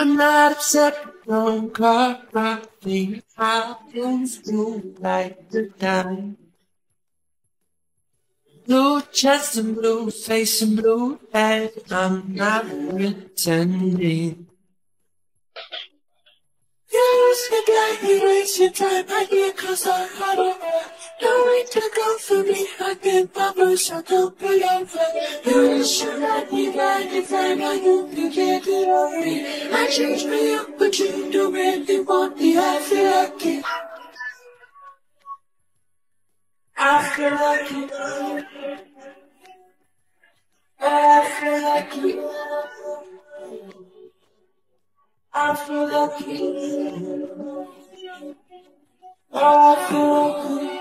I'm not upset, don't cry, nothing happens to like the time. Blue chest and blue face and blue head, I'm not pretending. You said that you waste your time, I did cause I had a no way to go for me, I did my best, I don't belong for you should let me find if I know you get it on me. I changed me up, but you don't really want me, I feel lucky. I feel lucky. I feel lucky. I feel lucky. I feel lucky.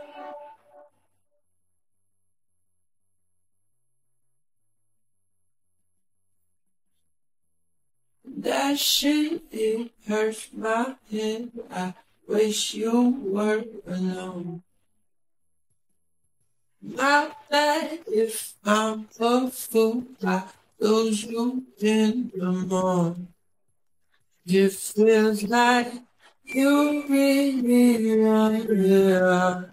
That shit, it hurts my head. I wish you were alone. Not bad if I'm a fool. I lose you in the morning. It feels like you really want it.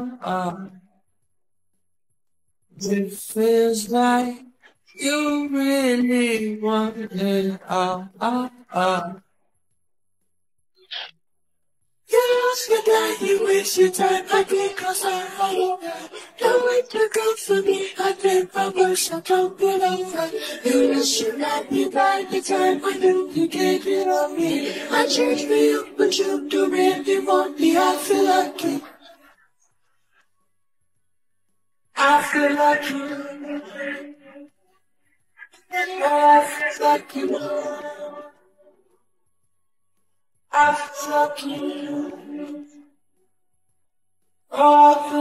It feels like you really want it. You lost your time, you waste your time, I did cause I had it. Don't wait to go for me, I did my worst, I don't belong for you. You should let me by the time I knew you gave it on me. I changed for you, but you don't really want me, I feel lucky. I feel lucky. I feel lucky. I feel lucky. I